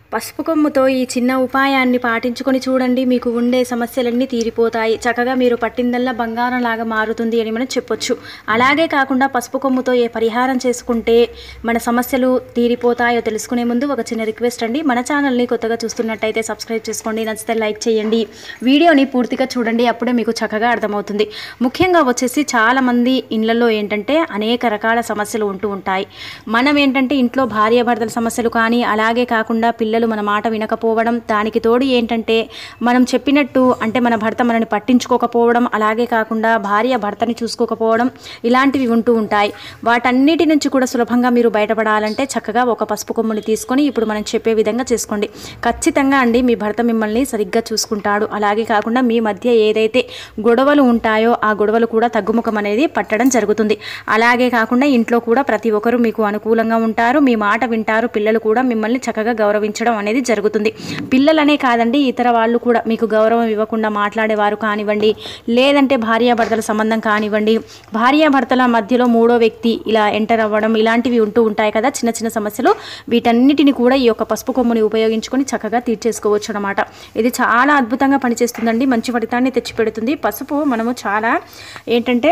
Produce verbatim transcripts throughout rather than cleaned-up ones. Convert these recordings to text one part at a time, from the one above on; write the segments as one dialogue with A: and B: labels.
A: పసుపు కొమ్ముతో ఈ చిన్న ఉపాయాన్ని పాటించుకొని చూడండి, మీకు ఉండే సమస్యలన్నీ తీరిపోతాయి. చక్కగా మీరు పట్టిందల్లా బంగారం లాగా మారుతుంది అని మనం చెప్పొచ్చు. అలాగే కాకుండా పసుపు కొమ్ముతో ఏ పరిహారం చేసుకుంటే మన సమస్యలు తీరిపోతాయో తెలుసుకునే ముందు ఒక చిన్న రిక్వెస్ట్ అండి. మన ఛానల్ని కొత్తగా చూస్తున్నట్టయితే సబ్స్క్రైబ్ చేసుకోండి, నచ్చితే లైక్ చేయండి, వీడియోని పూర్తిగా చూడండి, అప్పుడే మీకు చక్కగా అర్థమవుతుంది. ముఖ్యంగా వచ్చేసి చాలామంది ఇళ్లలో ఏంటంటే అనేక రకాల సమస్యలు ఉంటూ ఉంటాయి. మనం ఏంటంటే ఇంట్లో భార్యాభర్తల సమస్యలు కానీ, అలాగే కాకుండా పిల్లలు మన మాట వినకపోవడం, దానికి తోడు ఏంటంటే మనం చెప్పినట్టు అంటే మన భర్త మనని పట్టించుకోకపోవడం, అలాగే కాకుండా భార్య భర్తని చూసుకోకపోవడం, ఇలాంటివి ఉంటూ ఉంటాయి. వాటన్నిటి నుంచి కూడా సులభంగా మీరు బయటపడాలంటే చక్కగా ఒక పసుపు కొమ్ముని తీసుకొని ఇప్పుడు మనం చెప్పే విధంగా చేసుకోండి. ఖచ్చితంగా అండి మీ భర్త మిమ్మల్ని సరిగ్గా చూసుకుంటాడు. అలాగే కాకుండా మీ మధ్య ఏదైతే గొడవలు ఉంటాయో ఆ గొడవలు కూడా తగ్గుముఖం అనేది పట్టడం జరుగుతుంది. అలాగే కాకుండా ఇంట్లో కూడా ప్రతి ఒక్కరు మీకు అనుకూలంగా ఉంటారు, మీ మాట వింటారు, పిల్లలు కూడా మిమ్మల్ని చక్కగా గౌరవించడం అనేది జరుగుతుంది. పిల్లలనే కాదండి, ఇతర వాళ్ళు కూడా మీకు గౌరవం ఇవ్వకుండా మాట్లాడేవారు కానివ్వండి, లేదంటే భార్యాభర్తల సంబంధం కానివ్వండి, భార్యాభర్తల మధ్యలో మూడో వ్యక్తి ఇలా ఎంటర్ అవ్వడం, ఇలాంటివి ఉంటూ ఉంటాయి కదా చిన్న చిన్న సమస్యలు. వీటన్నిటిని కూడా ఈ యొక్క పసుపు కొమ్ముని ఉపయోగించుకొని చక్కగా తీర్చేసుకోవచ్చు అనమాట. ఇది చాలా అద్భుతంగా పనిచేస్తుందండి, మంచి ఫలితాన్ని తెచ్చిపెడుతుంది. పసుపు మనము చాలా ఏంటంటే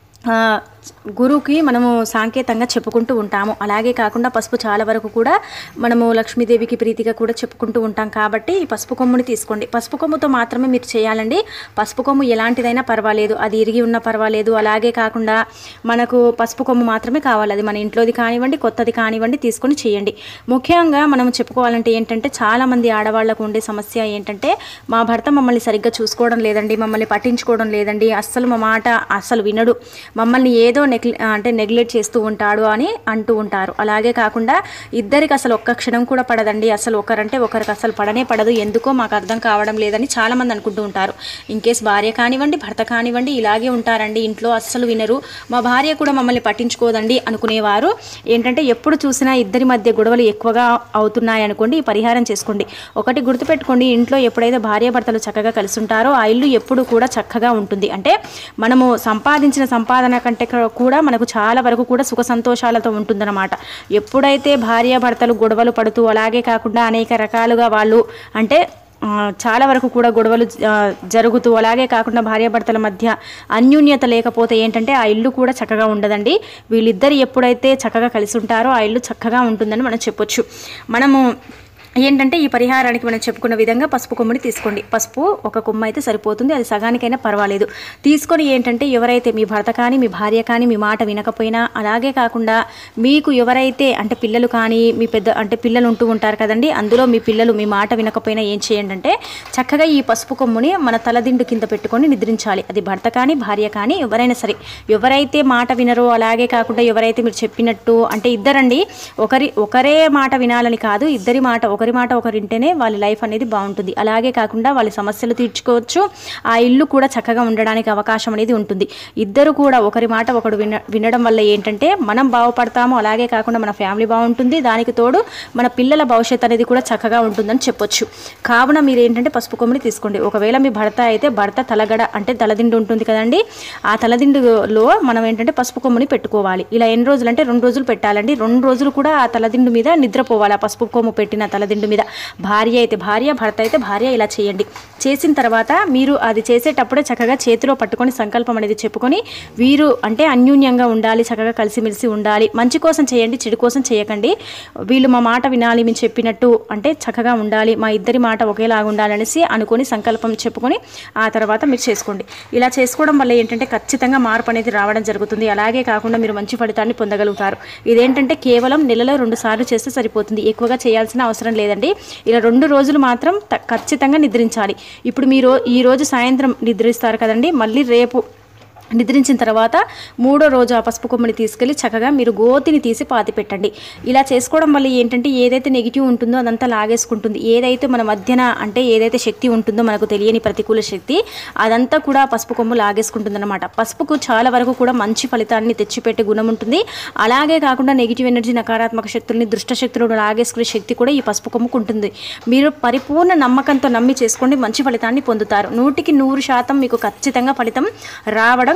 A: గురువుకి మనము సాంకేతంగా చెప్పుకుంటూ ఉంటాము. అలాగే కాకుండా పసుపు చాలా వరకు కూడా మనము లక్ష్మీదేవికి ప్రీతిగా కూడా చెప్పుకుంటూ ఉంటాం. కాబట్టి ఈ పసుపు కొమ్ముని తీసుకోండి. పసుపు కొమ్ముతో మాత్రమే మీరు చేయాలండి. పసుపు కొమ్ము ఎలాంటిదైనా పర్వాలేదు, అది ఇరిగి ఉన్న పర్వాలేదు. అలాగే కాకుండా మనకు పసుపు కొమ్ము మాత్రమే కావాలి, అది మన ఇంట్లోది కానివ్వండి, కొత్తది కానివ్వండి, తీసుకొని చేయండి. ముఖ్యంగా మనం చెప్పుకోవాలంటే ఏంటంటే చాలామంది ఆడవాళ్లకు ఉండే సమస్య ఏంటంటే మా భర్త మమ్మల్ని సరిగ్గా చూసుకోవడం లేదండి, మమ్మల్ని పట్టించుకోవడం లేదండి, అస్సలు మా మాట అస్సలు వినడు, మమ్మల్ని ఏదో నెగ్లె అంటే నెగ్లెక్ట్ చేస్తూ ఉంటాడు అని అంటూ ఉంటారు. అలాగే కాకుండా ఇద్దరికి అసలు ఒక్క క్షణం కూడా పడదండి, అసలు ఒకరంటే ఒకరికి అసలు పడనే పడదు, ఎందుకో మాకు అర్థం కావడం లేదని చాలామంది అనుకుంటూ ఉంటారు. ఇన్కేస్ భార్య కానివ్వండి, భర్త కానివ్వండి, ఇలాగే ఉంటారండి, ఇంట్లో అస్సలు వినరు, మా భార్య కూడా మమ్మల్ని పట్టించుకోదండి అనుకునేవారు ఏంటంటే ఎప్పుడు చూసినా ఇద్దరి మధ్య గొడవలు ఎక్కువగా అవుతున్నాయి అనుకోండి, ఈ పరిహారం చేసుకోండి. ఒకటి గుర్తుపెట్టుకోండి, ఇంట్లో ఎప్పుడైతే భార్యాభర్తలు చక్కగా కలిసి ఉంటారో ఆ ఇల్లు ఎప్పుడు కూడా చక్కగా ఉంటుంది. అంటే మనము సంపాదించిన సంపాదన కంటే కూడా మనకు చాలా వరకు కూడా సుఖ సంతోషాలతో ఉంటుందన్నమాట. ఎప్పుడైతే భార్యాభర్తలు గొడవలు పడుతూ, అలాగే కాకుండా అనేక రకాలుగా వాళ్ళు అంటే చాలా వరకు కూడా గొడవలు జరుగుతూ, అలాగే కాకుండా భార్యాభర్తల మధ్య అన్యోన్యత లేకపోతే ఏంటంటే ఆ ఇల్లు కూడా చక్కగా ఉండదండి. వీళ్ళిద్దరు ఎప్పుడైతే చక్కగా కలిసి ఉంటారో ఆ ఇల్లు చక్కగా ఉంటుందని మనం చెప్పొచ్చు. మనము ఏంటంటే ఈ పరిహారానికి మనం చెప్పుకున్న విధంగా పసుపు కొమ్ముని తీసుకోండి. పసుపు ఒక కొమ్మ అయితే సరిపోతుంది, అది సగానికైనా పర్వాలేదు. తీసుకొని ఏంటంటే ఎవరైతే మీ భర్త కానీ మీ భార్య కానీ మీ మాట వినకపోయినా, అలాగే కాకుండా మీకు ఎవరైతే అంటే పిల్లలు కానీ మీ పెద్ద అంటే పిల్లలు ఉంటూ ఉంటారు కదండి, అందులో మీ పిల్లలు మీ మాట వినకపోయినా ఏం చేయండి అంటే చక్కగా ఈ పసుపు కొమ్ముని మన తలదిండు కింద పెట్టుకొని నిద్రించాలి. అది భర్త కానీ భార్య కానీ ఎవరైనా సరే, ఎవరైతే మాట వినరో, అలాగే కాకుండా ఎవరైతే మీరు చెప్పినట్టు అంటే ఇద్దరండి, ఒకరి ఒకరే మాట వినాలని కాదు, ఇద్దరి మాట ఒకరి మాట ఒకరింటేనే వాళ్ళ లైఫ్ అనేది బాగుంటుంది. అలాగే కాకుండా వాళ్ళ సమస్యలు తీర్చుకోవచ్చు, ఆ ఇల్లు కూడా చక్కగా ఉండడానికి అవకాశం అనేది ఉంటుంది. ఇద్దరు కూడా ఒకరి మాట ఒకడు విన వినడం వల్ల ఏంటంటే మనం బాగుపడతాము, అలాగే కాకుండా మన ఫ్యామిలీ బాగుంటుంది, దానికి తోడు మన పిల్లల భవిష్యత్తు అనేది కూడా చక్కగా ఉంటుందని చెప్పొచ్చు. కావున మీరు ఏంటంటే పసుపు కొమ్ముని తీసుకోండి. ఒకవేళ మీ భర్త అయితే భర్త తలగడ అంటే తలదిండు ఉంటుంది కదండి, ఆ తలదిండులో మనం ఏంటంటే పసుపు కొమ్ముని పెట్టుకోవాలి. ఇలా ఎన్ని రోజులు అంటే రెండు రోజులు పెట్టాలండి. రెండు రోజులు కూడా ఆ తలదిండు మీద నిద్రపోవాలి, ఆ పసుపు కొమ్ము పెట్టిన తలదిండు మీద. భార్య అయితే భార్య, భర్త అయితే భార్య. ఇలా చేయండి. చేసిన తర్వాత మీరు అది చేసేటప్పుడే చక్కగా చేతిలో పట్టుకొని సంకల్పం అనేది చెప్పుకొని వీరు అంటే అన్యూన్యంగా ఉండాలి, చక్కగా కలిసిమెలిసి ఉండాలి, మంచి కోసం చేయండి, చెడు కోసం చేయకండి. వీళ్ళు మా మాట వినాలి, మేము చెప్పినట్టు అంటే చక్కగా ఉండాలి, మా ఇద్దరి మాట ఒకేలాగా ఉండాలనేసి అనుకొని సంకల్పం చెప్పుకొని ఆ తర్వాత మీరు చేసుకోండి. ఇలా చేసుకోవడం వల్ల ఏంటంటే ఖచ్చితంగా మార్పు అనేది రావడం జరుగుతుంది. అలాగే కాకుండా మీరు మంచి ఫలితాన్ని పొందగలుగుతారు. ఇదేంటంటే కేవలం నెలలో రెండు సార్లు చేస్తే సరిపోతుంది, ఎక్కువగా చేయాల్సిన అవసరం లేదండి. ఇలా రెండు రోజులు మాత్రం ఖచ్చితంగా నిద్రించాలి. ఇప్పుడు మీరు ఈ రోజు సాయంత్రం నిద్రిస్తారు కదండి, మళ్ళీ రేపు నిద్రించిన తర్వాత మూడో రోజు ఆ పసుపు కొమ్ముని తీసుకెళ్ళి చక్కగా మీరు గోతిని తీసి పాతి పెట్టండి. ఇలా చేసుకోవడం వల్ల ఏంటంటే ఏదైతే నెగిటివ్ ఉంటుందో అదంతా లాగేసుకుంటుంది. ఏదైతే మన మధ్యన అంటే ఏదైతే శక్తి ఉంటుందో మనకు తెలియని ప్రతికూల శక్తి, అదంతా కూడా పసుపు కొమ్ము లాగేసుకుంటుంది అనమాట. పసుపుకు చాలా వరకు కూడా మంచి ఫలితాన్ని తెచ్చిపెట్టే గుణం ఉంటుంది. అలాగే కాకుండా నెగిటివ్ ఎనర్జీ, నకారాత్మక శక్తుల్ని, దుష్ట శక్తులను లాగేసుకునే శక్తి కూడా ఈ పసుపు కొమ్ముకు ఉంటుంది. మీరు పరిపూర్ణ నమ్మకంతో నమ్మి చేసుకోండి, మంచి ఫలితాన్ని పొందుతారు. నూటికి నూరు శాతం మీకు ఖచ్చితంగా ఫలితం రావడం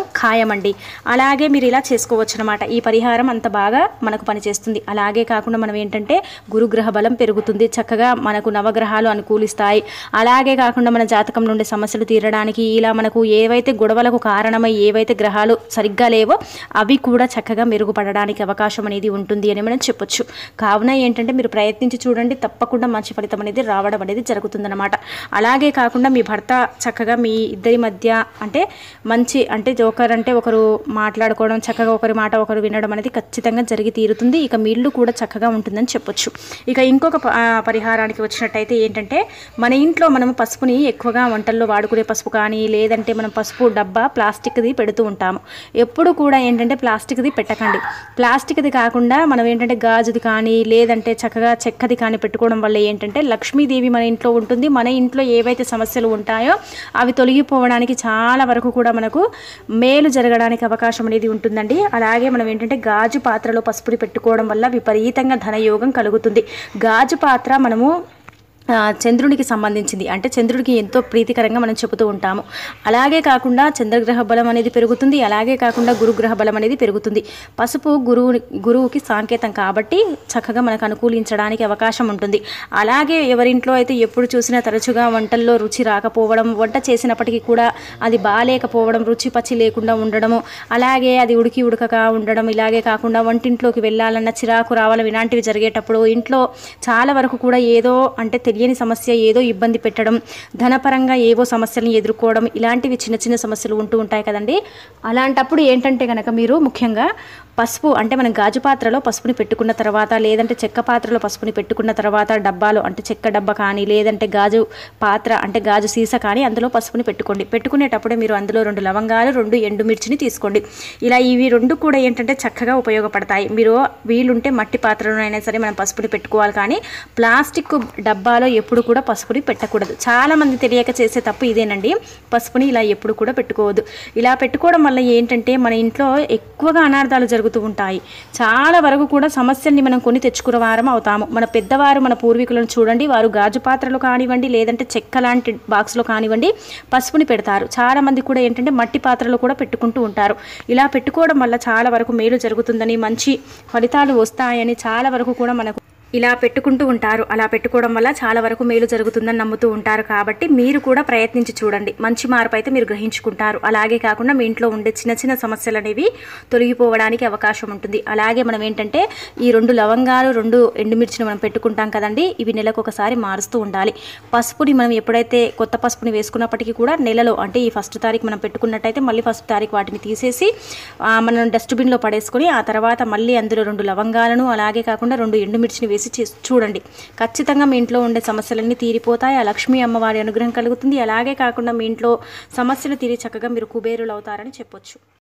A: ఖాయమండి. అలాగే మీరు ఇలా చేసుకోవచ్చు అనమాట. ఈ పరిహారం అంత బాగా మనకు పనిచేస్తుంది. అలాగే కాకుండా మనం ఏంటంటే గురుగ్రహ బలం పెరుగుతుంది, చక్కగా మనకు నవగ్రహాలు అనుకూలిస్తాయి. అలాగే కాకుండా మన జాతకం నుండి సమస్యలు తీరడానికి, ఇలా మనకు ఏవైతే గొడవలకు కారణమై ఏవైతే గ్రహాలు సరిగ్గా లేవో అవి కూడా చక్కగా మెరుగుపడడానికి అవకాశం అనేది ఉంటుంది అని మనం చెప్పొచ్చు. కావున ఏంటంటే మీరు ప్రయత్నించి చూడండి, తప్పకుండా మంచి ఫలితం అనేది రావడం అనేది జరుగుతుందన్నమాట. అలాగే కాకుండా మీ భర్త చక్కగా మీ ఇద్దరి మధ్య అంటే మంచి అంటే ఒకరు అంటే ఒకరు మాట్లాడుకోవడం, చక్కగా ఒకరి మాట ఒకరు వినడం అనేది ఖచ్చితంగా జరిగి తీరుతుంది. ఇక మీ ఇల్లు కూడా చక్కగా ఉంటుందని చెప్పొచ్చు. ఇక ఇంకొక పరిహారానికి వచ్చినట్టయితే ఏంటంటే మన ఇంట్లో మనము పసుపుని ఎక్కువగా వంటల్లో వాడుకునే పసుపు కానీ, లేదంటే మనం పసుపు డబ్బా ప్లాస్టిక్ది పెడుతూ ఉంటాము. ఎప్పుడు కూడా ఏంటంటే ప్లాస్టిక్ది పెట్టకండి. ప్లాస్టిక్ది కాకుండా మనం ఏంటంటే గాజుది కానీ, లేదంటే చక్కగా చెక్కది కానీ పెట్టుకోవడం వల్ల ఏంటంటే లక్ష్మీదేవి మన ఇంట్లో ఉంటుంది. మన ఇంట్లో ఏవైతే సమస్యలు ఉంటాయో అవి తొలగిపోవడానికి చాలా వరకు కూడా మనకు మేలు జరగడానికి అవకాశం అనేది ఉంటుందండి. అలాగే మనం ఏంటంటే గాజు పాత్రలో పసుపుని పెట్టుకోవడం వల్ల విపరీతంగా ధనయోగం కలుగుతుంది. గాజు పాత్ర మనము చంద్రునికి సంబంధించింది, అంటే చంద్రుడికి ఎంతో ప్రీతికరంగా మనం చెబుతూ ఉంటాము. అలాగే కాకుండా చంద్రగ్రహ బలం అనేది పెరుగుతుంది. అలాగే కాకుండా గురుగ్రహ బలం అనేది పెరుగుతుంది. పసుపు గురువు గురువుకి సంకేతం కాబట్టి చక్కగా మనకు అనుకూలించడానికి అవకాశం ఉంటుంది. అలాగే ఎవరింట్లో అయితే ఎప్పుడు చూసినా తరచుగా వంటల్లో రుచి రాకపోవడం, వంట చేసినప్పటికీ కూడా అది బాగాలేకపోవడం, రుచి పచ్చి లేకుండా ఉండడము, అలాగే అది ఉడికి ఉడకక ఉండడం, ఇలాగే కాకుండా వంటింట్లోకి వెళ్ళాలన్న చిరాకు రావడం, ఇలాంటివి జరిగేటప్పుడు ఇంట్లో చాలా వరకు కూడా ఏదో అంటే తెలియని సమస్య, ఏదో ఇబ్బంది పెట్టడం, ధనపరంగా ఏవో సమస్యలను ఎదుర్కోవడం, ఇలాంటివి చిన్న చిన్న సమస్యలు ఉంటూ ఉంటాయి కదండి. అలాంటప్పుడు ఏంటంటే కనుక మీరు ముఖ్యంగా పసుపు అంటే మనం గాజు పాత్రలో పసుపుని పెట్టుకున్న తర్వాత, లేదంటే చెక్క పాత్రలో పసుపుని పెట్టుకున్న తర్వాత డబ్బాలో అంటే చెక్క డబ్బా కానీ, లేదంటే గాజు పాత్ర అంటే గాజు సీసా కానీ అందులో పసుపుని పెట్టుకోండి. పెట్టుకునేటప్పుడే మీరు అందులో రెండు లవంగాలు, రెండు ఎండుమిర్చిని తీసుకోండి. ఇలా ఇవి రెండు కూడా ఏంటంటే చక్కగా ఉపయోగపడతాయి. మీరు వీలుంటే మట్టి పాత్రలోనైనా సరే మనం పసుపుని పెట్టుకోవాలి, కానీ ప్లాస్టిక్ డబ్బాలో ఎప్పుడు కూడా పసుపుని పెట్టకూడదు. చాలామంది తెలియక చేసే తప్పు ఇదేనండి. పసుపుని ఇలా ఎప్పుడు కూడా పెట్టుకోవద్దు. ఇలా పెట్టుకోవడం వల్ల ఏంటంటే మన ఇంట్లో ఎక్కువగా అనార్థాలు జరుగుతూ ఉంటాయి. చాలా వరకు కూడా సమస్యల్ని మనం కొని తెచ్చుకున్న వారం అవుతాము. మన పెద్దవారు మన పూర్వీకులను చూడండి, వారు గాజు పాత్రలు కానివ్వండి, లేదంటే చెక్క లాంటి బాక్స్లో కానివ్వండి పసుపుని పెడతారు. చాలా మంది కూడా ఏంటంటే మట్టి పాత్రలో కూడా పెట్టుకుంటూ ఉంటారు. ఇలా పెట్టుకోవడం వల్ల చాలా వరకు మేలు జరుగుతుందని, మంచి ఫలితాలు వస్తాయని చాలా వరకు కూడా మనకు ఇలా పెట్టుకుంటూ ఉంటారు. అలా పెట్టుకోవడం వల్ల చాలా వరకు మేలు జరుగుతుందని నమ్ముతూ ఉంటారు. కాబట్టి మీరు కూడా ప్రయత్నించి చూడండి, మంచి మార్పు అయితే మీరు గ్రహించుకుంటారు. అలాగే కాకుండా మీ ఇంట్లో ఉండే చిన్న చిన్న సమస్యలు అనేవి తొలగిపోవడానికి అవకాశం ఉంటుంది. అలాగే మనం ఏంటంటే ఈ రెండు లవంగాలు, రెండు ఎండుమిర్చిని మనం పెట్టుకుంటాం కదండి, ఇవి నెలకు ఒకసారి మారుస్తూ ఉండాలి. పసుపుని మనం ఎప్పుడైతే కొత్త పసుపుని వేసుకున్నప్పటికీ కూడా నెలలో అంటే ఈ ఫస్ట్ తారీఖు మనం పెట్టుకున్నట్టయితే మళ్ళీ ఫస్ట్ తారీఖు వాటిని తీసేసి మనం డస్ట్బిన్లో పడేసుకొని, ఆ తర్వాత మళ్ళీ అందులో రెండు లవంగాలను అలాగే కాకుండా రెండు ఎండుమిర్చిని వేసి చూడండి. ఖచ్చితంగా మీ ఇంట్లో ఉండే సమస్యలన్నీ తీరిపోతాయి. ఆ లక్ష్మీ అమ్మవారి అనుగ్రహం కలుగుతుంది. అలాగే కాకుండా మీ ఇంట్లో సమస్యలు తీరి చక్కగా మీరు కుబేరులు అవుతారని చెప్పొచ్చు.